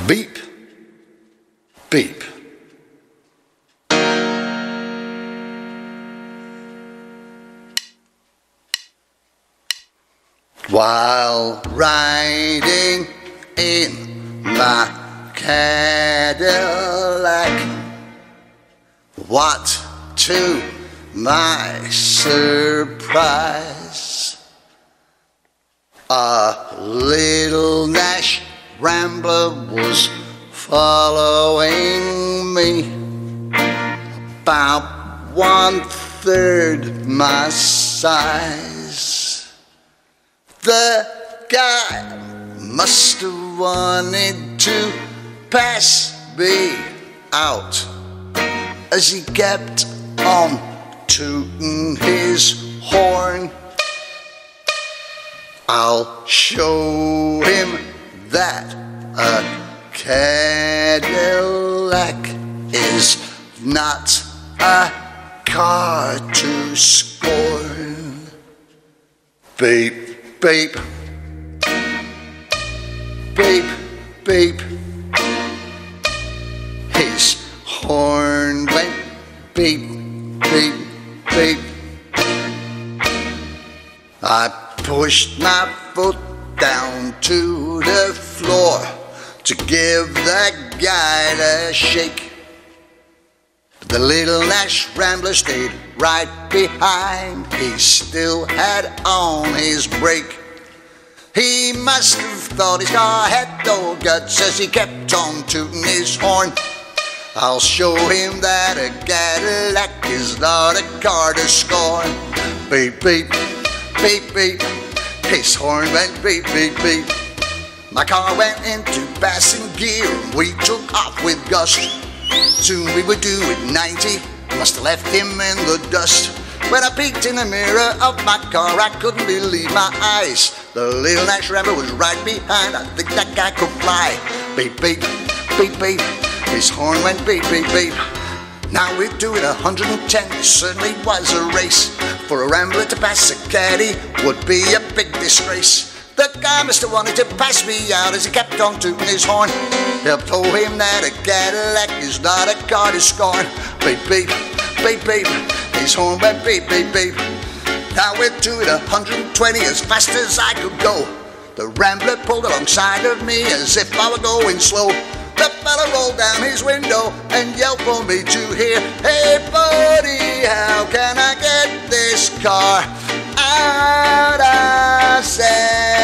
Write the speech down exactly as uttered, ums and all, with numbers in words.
Beep, beep. While riding in my Cadillac, what to my surprise, a little Nash Rambler was following me, about one third my size. The guy must have wanted to pass me out, as he kept on tooting his horn. I'll show him that a Cadillac is not a car to scorn. Beep, beep, beep, beep. His horn went beep, beep, beep. I pushed my foot down to the floor to give that guy a shake. The little Nash Rambler stayed right behind. He still had on his brake. He must have thought his car had no guts as he kept on tooting his horn. I'll show him that a Cadillac is not a car to scorn. Beep, beep, beep, beep. His horn went beep, beep, beep. My car went into passing gear and we took off with gust. Soon we were doing ninety, must have left him in the dust. When I peeked in the mirror of my car, I couldn't believe my eyes. The little Nash Rambler was right behind, I think that guy could fly. Beep, beep, beep, beep. His horn went beep, beep, beep. Now we're doing a hundred and ten, it certainly was a race. For a Rambler to pass a Caddy would be a big disgrace. The guy must have wanted to pass me out as he kept on tooting his horn. I told him that a Cadillac is not a car to scorn. Beep, beep, beep, beep. His horn went beep, beep, beep. Now we're doing a hundred and twenty as fast as I could go. The Rambler pulled alongside of me as if I were going slow. The fella rolled down his window and yelled for me to hear, "Hey buddy, how can I get this car out?" I said,